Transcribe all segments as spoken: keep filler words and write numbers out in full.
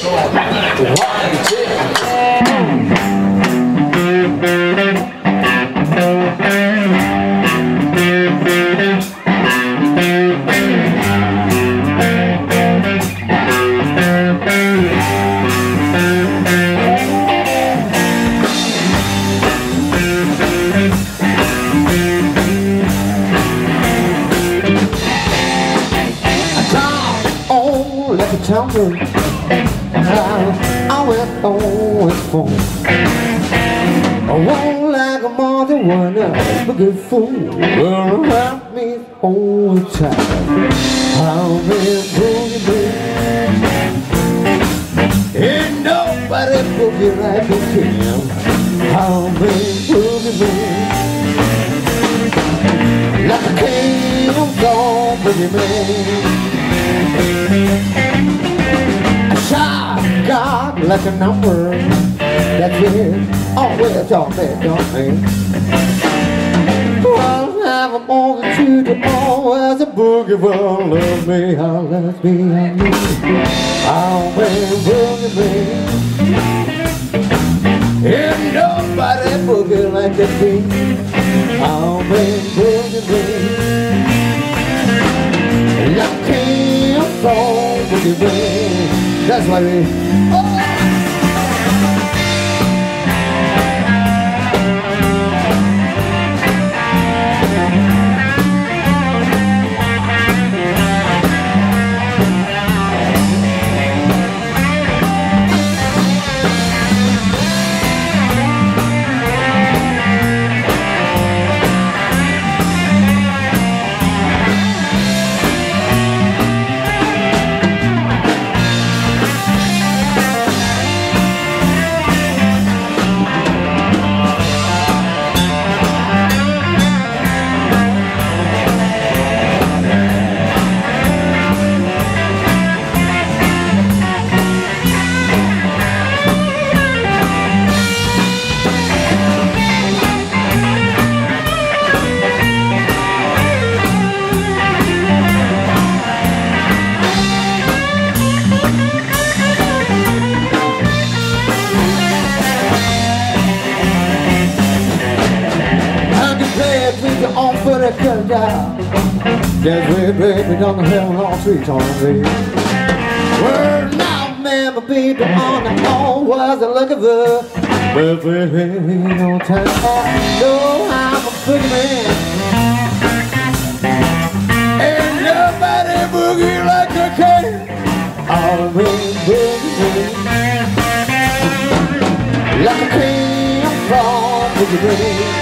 Tell me how I went on his phone. I won't like a more than one a good fool will help me all the time. I'll be boogie, ain't nobody boogie like a king. I'll be boogie, like a king of all boogie man. God like a number that's it, always on that darling. I'll have a multitude to always a boogie will love me, I'll let me, I need I'll be boogie me. Ain't nobody boogie like a king. I'll be boogie me. Like king of soul boogie me. That's why we oh. On for the cut down. Just way baby down the hill on streets on the well now man, my baby on the phone wasn't looking for but we ain't no time. No, I'm a boogie man. Ain't nobody boogie like a king. I'll be boogie like a king from boogie.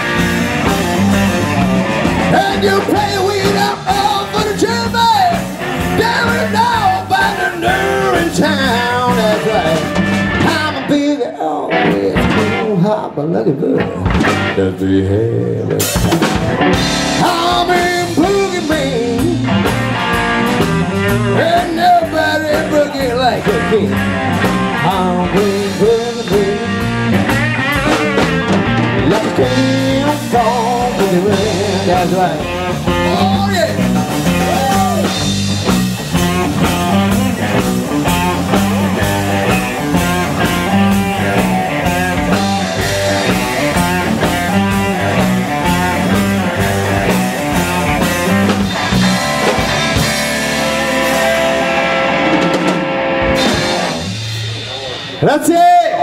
And you play weed up all for the chimney. Damn it now by the new in town. That's right. I'm a big always cool hot but looking good. That's the hell. I'm in boogie man. And nobody boogie like a king. I'm in boogie man. Like a king from boogie man. That's right. Oh yeah. Grazie.